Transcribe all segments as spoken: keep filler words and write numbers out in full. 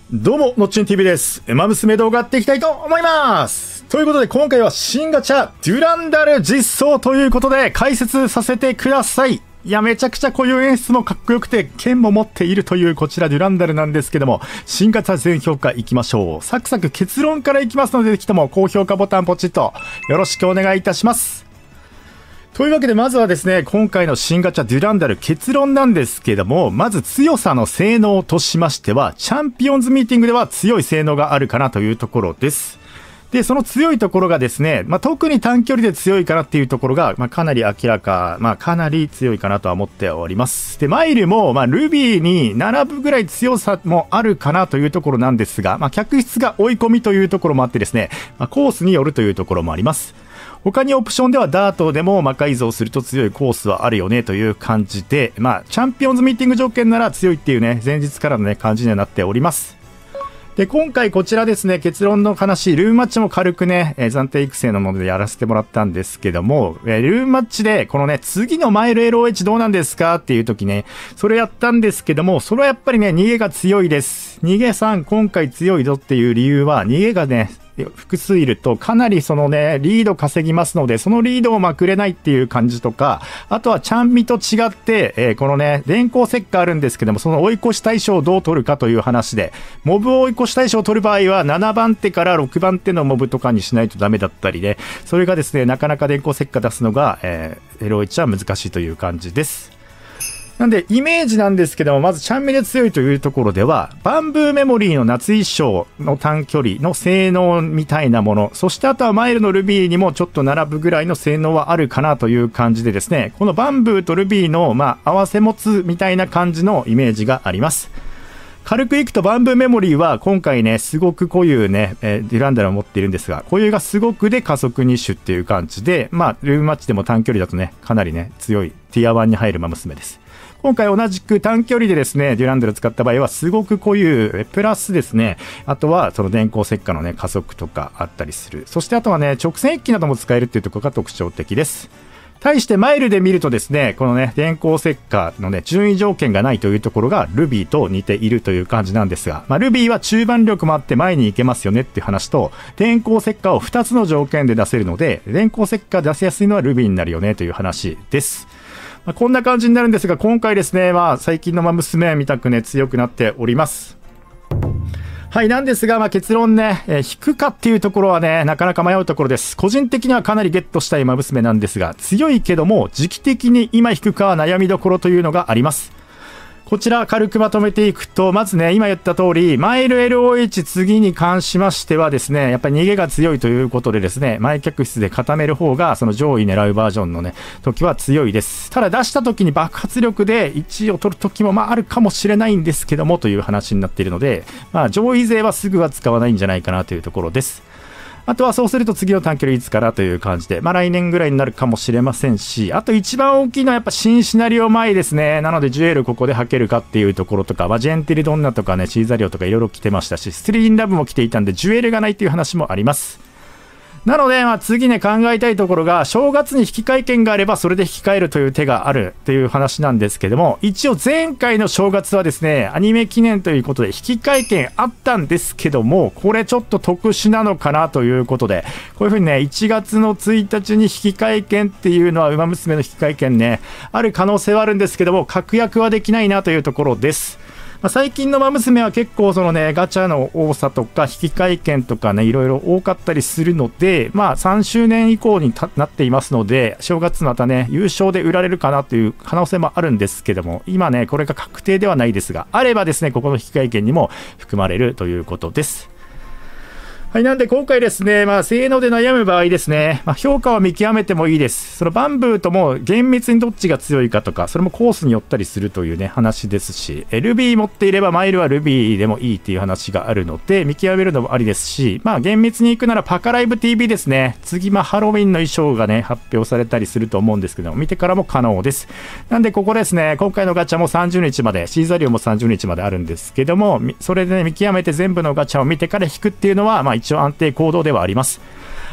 どうも、のっちん ティーブイ です。ウマ娘動画やっていきたいと思います。ということで、今回は新ガチャ、デュランダル実装ということで、解説させてください。いや、めちゃくちゃ固有演出もかっこよくて、剣も持っているというこちらデュランダルなんですけども、新ガチャ全評価いきましょう。サクサク結論からいきますので、ぜひとも高評価ボタンポチッとよろしくお願いいたします。というわけでまずはですね、今回の新ガチャデュランダル結論なんですけども、まず強さの性能としましては、チャンピオンズミーティングでは強い性能があるかなというところです。で、その強いところがですね、まあ、特に短距離で強いかなっていうところが、まあ、かなり明らか、まあ、かなり強いかなとは思っております。で、マイルも、まあ、ルビーに並ぶぐらい強さもあるかなというところなんですが、まあ、客室が追い込みというところもあってですね、まあ、コースによるというところもあります。他にオプションではダートでも魔改造すると強いコースはあるよねという感じで、まあ、チャンピオンズミーティング条件なら強いっていうね、前日からのね、感じにはなっております。で、今回こちらですね、結論の話、ルームマッチも軽くね、えー、暫定育成のものでやらせてもらったんですけども、えー、ルームマッチで、このね、次のマイル エルオーエイチ どうなんですかっていう時ね、それやったんですけども、それはやっぱりね、逃げが強いです。逃げさん、今回強いぞっていう理由は、逃げがね、複数いるとかなりそのねリード稼ぎますので、そのリードをまくれないっていう感じとか、あとはチャンミと違って、えー、このね電光石火あるんですけども、その追い越し対象をどう取るかという話で、モブを追い越し対象を取る場合はななばん手からろくばん手のモブとかにしないとダメだったりで、それがですねなかなか電光石火出すのが、えー、エルオーエイチ は難しいという感じです。なんでイメージなんですけども、まずチャンミで強いというところでは、バンブーメモリーの夏衣装の短距離の性能みたいなもの、そしてあとはマイルのルビーにもちょっと並ぶぐらいの性能はあるかなという感じでですね、このバンブーとルビーのまあ合わせ持つみたいな感じのイメージがあります。軽くいくとバンブーメモリーは今回ねすごく固有ね、えー、デュランダルを持っているんですが、固有がすごくで加速に種っていう感じで、まあルームマッチでも短距離だとねかなりね強いティアワンに入る馬娘です。今回同じく短距離でですねデュランダルを使った場合はすごく固有プラスですね、あとはその電光石火のね加速とかあったりする。そしてあとはね直線一気なども使えるっていうところが特徴的です。対してマイルで見るとですね、このね電光石火のね順位条件がないというところがルビーと似ているという感じなんですが、まあ、ルビーは中盤力もあって前に行けますよねっていう話と、電光石火をふたつの条件で出せるので電光石火出せやすいのはルビーになるよねという話です。まあ、こんな感じになるんですが、今回ですね、まあ、最近の馬娘みたくね強くなっております。はい、なんですが、まあ、結論ね、えー、引くかっていうところはねなかなか迷うところです。個人的にはかなりゲットしたい馬娘なんですが、強いけども時期的に今引くかは悩みどころというのがあります。こちら軽くまとめていくと、まずね今言った通りマイル エルオーエイチ 次に関しましてはですね、やっぱり逃げが強いということでですね、前客室で固める方がその上位狙うバージョンのね時は強いです。ただ出した時に爆発力でいちいを取る時もまああるかもしれないんですけどもという話になっているので、まあ上位勢はすぐは使わないんじゃないかなというところです。あとはそうすると次の短距離いつからという感じで、まあ来年ぐらいになるかもしれませんし、あと一番大きいのはやっぱ新シナリオ前ですね。なのでジュエルここで履けるかっていうところとか、まあ、ジェンティリドンナとかねシーザリオとかいろいろ来てましたし、ストリーンラブも来ていたんでジュエルがないっていう話もあります。なので、まあ、次ね考えたいところが、正月に引き換え券があればそれで引き換えるという手があるという話なんですけども、一応前回の正月はですねアニメ記念ということで引き換え券あったんですけども、これちょっと特殊なのかなということで、こういう風にねいちがつのついたちに引き換え券っていうのは馬娘の引き換え券ねある可能性はあるんですけども、確約はできないなというところです。まあ、最近の馬娘は結構そのねガチャの多さとか引き換え券とかねいろいろ多かったりするので、まあさんしゅうねん以降になっていますので、正月またね優勝で売られるかなという可能性もあるんですけども、今ねこれが確定ではないですが、あればですねここの引き換え券にも含まれるということです。はい、なんで今回ですね、まあ、性能で悩む場合ですね、まあ、評価を見極めてもいいです。そのバンブーとも厳密にどっちが強いかとか、それもコースによったりするというね話ですし、ルビー持っていればマイルはルビーでもいいっていう話があるので見極めるのもありですし、まあ厳密にいくならパカライブ ティーブイ ですね。次まあハロウィンの衣装がね発表されたりすると思うんですけども、見てからも可能です。なんでここですね、今回のガチャもさんじゅうにちまで、シーザリオもさんじゅうにちまであるんですけども、それで、ね、見極めて全部のガチャを見てから引くっていうのはまあ一応安定行動ではあります。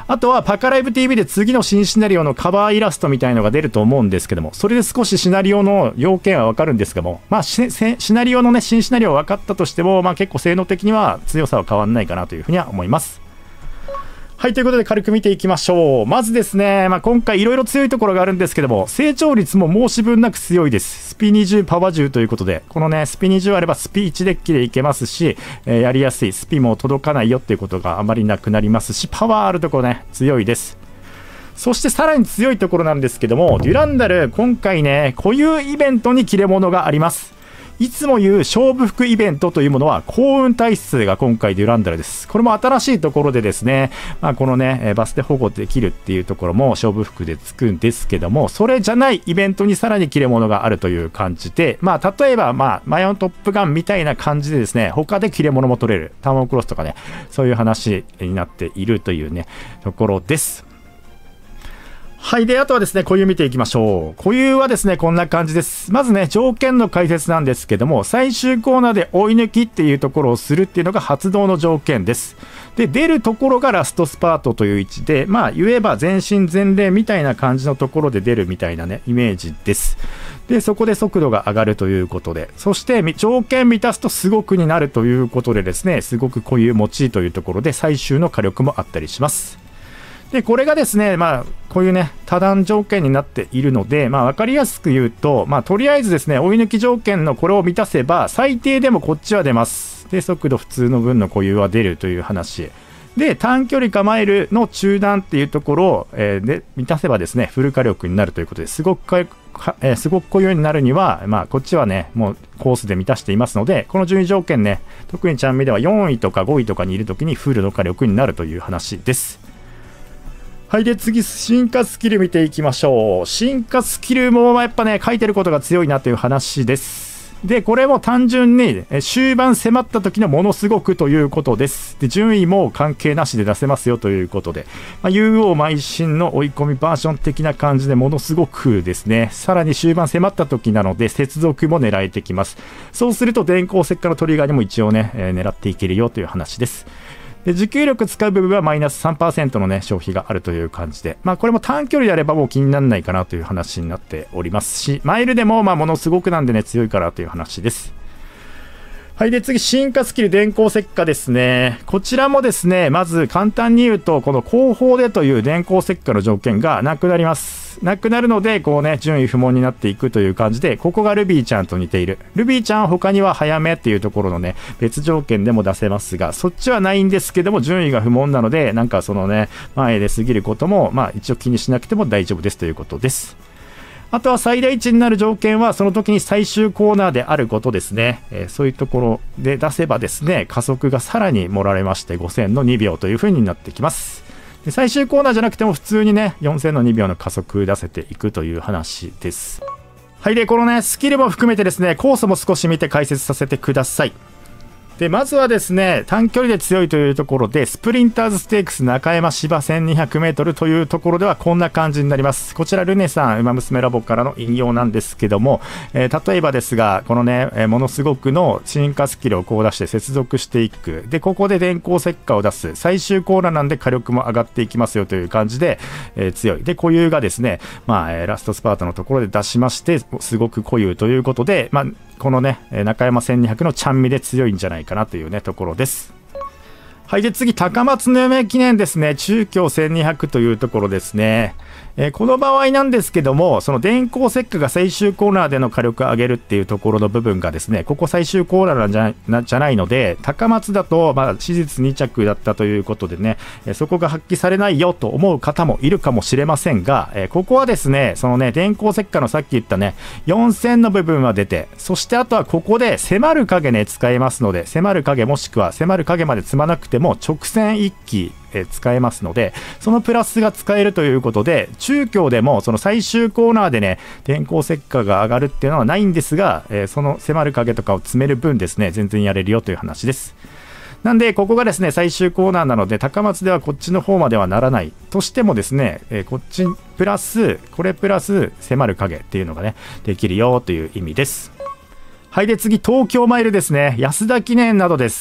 あとはパカライブ ティーブイ で次の新シナリオのカバーイラストみたいのが出ると思うんですけども、それで少しシナリオの要件は分かるんですけども、まあ、シ, シナリオのね、新シナリオは分かったとしても、まあ、結構性能的には強さは変わらないかなというふうには思います。はい、ということで軽く見ていきましょう。まずですね、まあ、今回いろいろ強いところがあるんですけども、成長率も申し分なく強いです。スピにじゅう、パワじゅうということで、このね、スピにじゅうあればスピいちデッキでいけますし、えー、やりやすい、スピも届かないよっていうことがあまりなくなりますし、パワーあるところね、強いです。そしてさらに強いところなんですけども、デュランダル、今回ね、固有イベントに切れ者があります。いつも言う勝負服イベントというものは幸運体質が今回デュランダルです。これも新しいところでですね、まあ、このねバスで保護できるっていうところも勝負服でつくんですけども、それじゃないイベントにさらに切れ者があるという感じで、まあ例えばまあマヨントップガンみたいな感じでですね、他で切れ者も取れるターモンクロスとかね、そういう話になっているというねところです。はい。で、あとはですね、固有見ていきましょう。固有はですね、こんな感じです。まずね、条件の解説なんですけども、最終コーナーで追い抜きっていうところをするっていうのが発動の条件です。で、出るところがラストスパートという位置で、まあ、言えば全身全霊みたいな感じのところで出るみたいなね、イメージです。で、そこで速度が上がるということで、そして条件満たすとすごくになるということでですね、すごく固有持ちというところで最終の火力もあったりします。で、これがですね、まあ、こういうね、多段条件になっているので、まあ、わかりやすく言うと、まあ、とりあえずですね、追い抜き条件のこれを満たせば、最低でもこっちは出ます。で、速度普通の分の固有は出るという話。で、短距離構えるの中段っていうところを、えー、で満たせばですね、フル火力になるということですごくか、えー、すごく固有になるには、まあ、こっちはね、もうコースで満たしていますので、この順位条件ね、特にチャンミではよんいとかごいとかにいるときにフルの火力になるという話です。はい。で、次、進化スキル見ていきましょう。進化スキルもやっぱね、書いてることが強いなという話です。で、これも単純に終盤迫った時のものすごくということです。で、順位も関係なしで出せますよということで、まあ、ユーオー 邁進の追い込みバージョン的な感じでものすごくですね、さらに終盤迫った時なので接続も狙えてきます。そうすると電光石火のトリガーにも一応ね、えー、狙っていけるよという話です。で、持久力使う部分はマイナス さんパーセント のね、消費があるという感じで、まあこれも短距離であればもう気にならないかなという話になっておりますし、マイルでもまあものすごくなんでね、強いからという話です。はい。で、次、進化スキル電光石火ですね。こちらもですね、まず簡単に言うと、この後方でという電光石火の条件がなくなります。なくなるので、こうね、順位不問になっていくという感じで、ここがルビーちゃんと似ている。ルビーちゃんは他には早めっていうところのね、別条件でも出せますが、そっちはないんですけども、順位が不問なので、なんかそのね、前で過ぎることも、まあ一応気にしなくても大丈夫ですということです。あとは最大値になる条件は、その時に最終コーナーであることですね。えー、そういうところで出せばですね、加速がさらに盛られまして、ごせんのにびょうという風になってきます。で、最終コーナーじゃなくても普通にね、よんせんのにびょうの加速出せていくという話です。はい。で、このね、スキルも含めてですね、コースも少し見て解説させてください。で、まずはですね、短距離で強いというところで、スプリンターズステークス中山芝 せんにひゃくメートル というところではこんな感じになります。こちらルネさん、ウマ娘ラボからの引用なんですけども、えー、例えばですが、このね、えー、ものすごくの進化スキルをこう出して接続していく。で、ここで電光石火を出す。最終コーナーなんで火力も上がっていきますよという感じで、えー、強い。で、固有がですね、まあ、えー、ラストスパートのところで出しまして、すごく固有ということで、まあ、このね、中山せんにひゃくのチャンミで強いんじゃないかなというね、ところです。はい。で、次、高松の夢記念ですね。中京せんにひゃくというところですね。えー、この場合なんですけども、その電光石火が最終コーナーでの火力を上げるっていうところの部分がですね、ここ最終コーナーなんじゃな、じゃないので、高松だと、まあ、史実に着だったということでね、えー、そこが発揮されないよと思う方もいるかもしれませんが、えー、ここはですね、そのね、電光石火のさっき言ったね、よんせんの部分は出て、そしてあとはここで迫る影ね、使えますので、迫る影もしくは迫る影まで積まなくても直線一気、え使えますので、そのプラスが使えるということで、中京でもその最終コーナーでね、電光石火が上がるっていうのはないんですが、えー、その迫る影とかを詰める分ですね、全然やれるよという話です。なんで、ここがですね、最終コーナーなので、高松ではこっちの方まではならないとしてもですね、えー、こっちプラス、これプラス迫る影っていうのがね、できるよという意味です。はい。で、次、東京マイルですね。安田記念などです。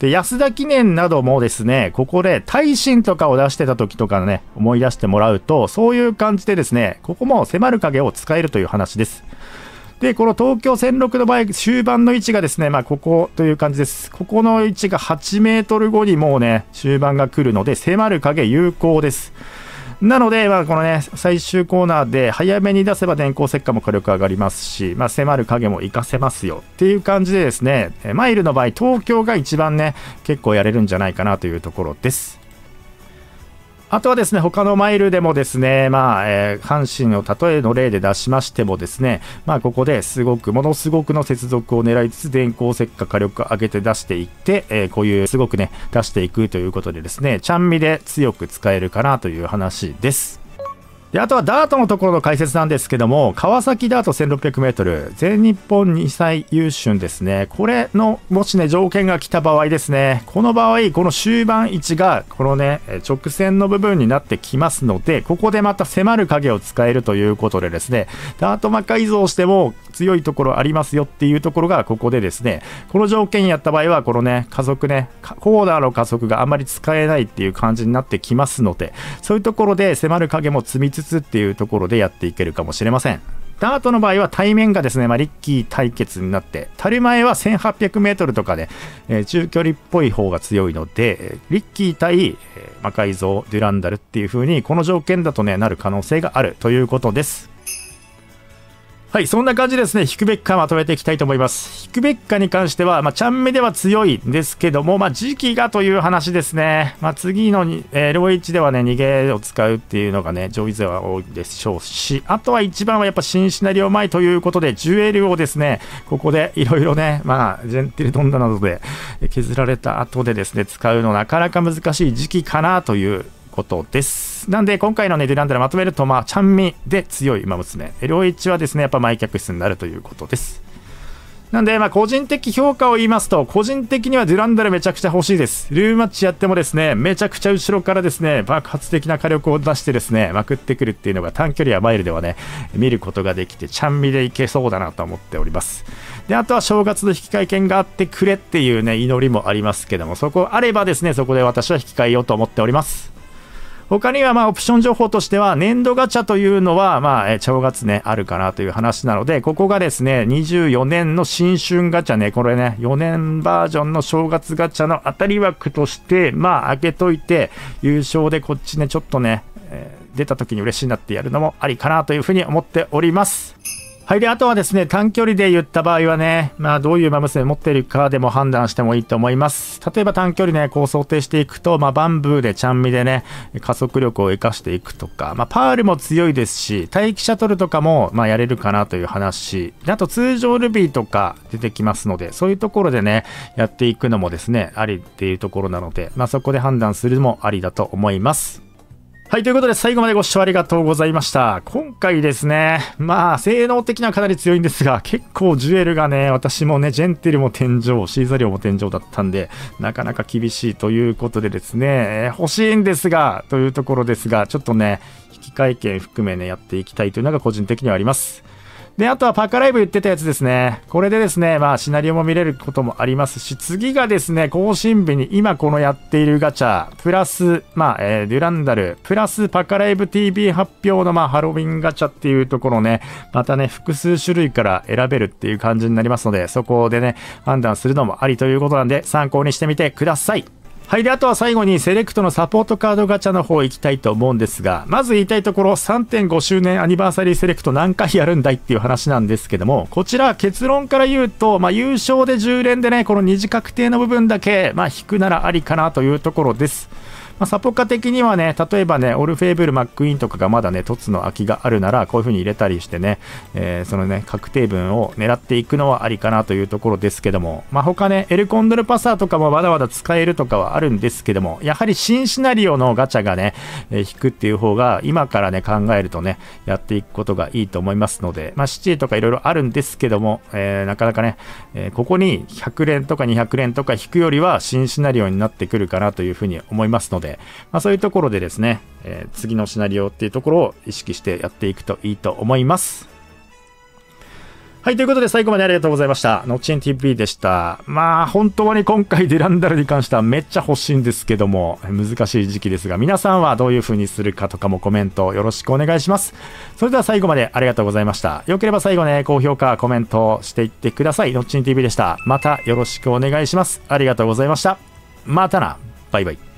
で、安田記念などもですね、ここで耐震とかを出してた時とかね、思い出してもらうと、そういう感じでですね、ここも迫る影を使えるという話です。で、この東京戦六の場合、終盤の位置がですね、まあ、ここという感じです。ここの位置がはちメートルごにもうね、終盤が来るので、迫る影有効です。なので、まあ、このね、最終コーナーで早めに出せば電光石火も火力上がりますし、まあ、迫る影も活かせますよっていう感じでですね、マイルの場合、東京が一番ね、結構やれるんじゃないかなというところです。あとはですね、他のマイルでもですね、まあ、えー、阪神の例えの例で出しましてもですね、まあ、ここですごく、ものすごくの接続を狙いつつ、電光石火火力上げて出していって、えー、こういうすごくね、出していくということでですね、ちゃんみで強く使えるかなという話です。で、あとはダートのところの解説なんですけども、川崎ダート せんろっぴゃくメートル、全日本にさい優秀ですね。これの、もしね、条件が来た場合ですね、この場合、この終盤位置が、このね、直線の部分になってきますので、ここでまた迫る影を使えるということでですね、ダート魔改造しても強いところありますよっていうところが、ここでですね、この条件やった場合は、このね、加速ね、コーナーの加速があまり使えないっていう感じになってきますので、そういうところで迫る影も積みつつっていうところでやっていけるかもしれません。ダートの場合は対面がですね、まあ、リッキー対決になって、足る前は せんはっぴゃくメートル とかで、えー、中距離っぽい方が強いので、リッキー対、えー、魔改造デュランダルっていう風にこの条件だとね、なる可能性があるということです。はい、そんな感じですね、ヒクベッカまとめていきたいと思います。ヒクベッカに関しては、まあ、ちゃんめでは強いんですけども、まあ、時期がという話ですね。まあ、次のに、えー、エルオーエイチ ではね、逃げを使うっていうのがね、上位勢は多いでしょうし、あとは一番はやっぱ新シナリオ前ということで、ジュエルをですね、ここでいろいろね、まあ、ジェンティルドンダなどで削られた後でですね、使うのなかなか難しい時期かなということです。なんで今回のねデュランダルまとめると、まあちゃんみで強い馬娘 エルオーエイチ はですねやっぱ売却室になるということです。なんでまあ個人的評価を言いますと、個人的にはデュランダルめちゃくちゃ欲しいです。ルーマッチやってもですねめちゃくちゃ後ろからですね爆発的な火力を出してですねまくってくるっていうのが短距離やマイルではね見ることができて、ちゃんみでいけそうだなと思っております。であとは正月の引換券があってくれっていうね祈りもありますけども、そこあればですねそこで私は引き換えようと思っております。他にはまあオプション情報としては年度ガチャというのはまあ正月ねあるかなという話なので、ここがですねにじゅうよねんの新春ガチャね、これねよねんバージョンの正月ガチャの当たり枠としてまあ開けといて、優勝でこっちねちょっとね、えー、出た時に嬉しいなってやるのもありかなというふうに思っております。はい、であとはですね短距離で言った場合はね、まあ、どういう馬娘持っているかでも判断してもいいと思います。例えば短距離ねこう想定していくと、まあ、バンブーでちゃんみでね加速力を生かしていくとか、まあ、パールも強いですし待機シャトルとかもまあやれるかなという話で、あと通常ルビーとか出てきますので、そういうところでねやっていくのもですねありっていうところなので、まあ、そこで判断するのもありだと思います。はい、ということで最後までご視聴ありがとうございました。今回ですね、まあ性能的にはかなり強いんですが、結構ジュエルがね、私もね、ジェンティルも天井、シーザリオも天井だったんで、なかなか厳しいということでですね、欲しいんですが、というところですが、ちょっとね、引換券含めね、やっていきたいというのが個人的にはあります。で、あとはパカライブ言ってたやつですね。これでですね、まあシナリオも見れることもありますし、次がですね、更新日に今このやっているガチャ、プラス、まあ、えー、デュランダル、プラスパカライブ ティービー 発表のまあハロウィンガチャっていうところね、またね、複数種類から選べるっていう感じになりますので、そこでね、判断するのもありということなんで、参考にしてみてください。はい。で、あとは最後にセレクトのサポートカードガチャの方行きたいと思うんですが、まず言いたいところ さんてんご 周年アニバーサリーセレクト何回やるんだいっていう話なんですけども、こちら結論から言うと、まあ優勝でじゅう連でね、この二次確定の部分だけ、まあ引くならありかなというところです。まあ、サポカ的にはね、例えばね、オルフェーブル、マックイーンとかがまだね、凸の空きがあるなら、こういう風に入れたりしてね、えー、そのね、確定分を狙っていくのはありかなというところですけども、まあ、他ね、エルコンドルパサーとかもまだまだ使えるとかはあるんですけども、やはり新シナリオのガチャがね、えー、引くっていう方が、今からね、考えるとね、やっていくことがいいと思いますので、まあ、シチーとかいろいろあるんですけども、えー、なかなかね、えー、ここにひゃく連とかにひゃく連とか引くよりは、新シナリオになってくるかなというふうに思いますので、まあ、そういうところでですね、えー、次のシナリオっていうところを意識してやっていくといいと思います。 はい、ということで最後までありがとうございました。ノッチン ティーブイ でした。まあ、本当に今回デュランダルに関してはめっちゃ欲しいんですけども、難しい時期ですが、皆さんはどういう風にするかとかもコメントよろしくお願いします。それでは最後までありがとうございました。よければ最後ね、高評価、コメントしていってください。ノッチン ティーブイ でした。またよろしくお願いします。ありがとうございました。またな。バイバイ。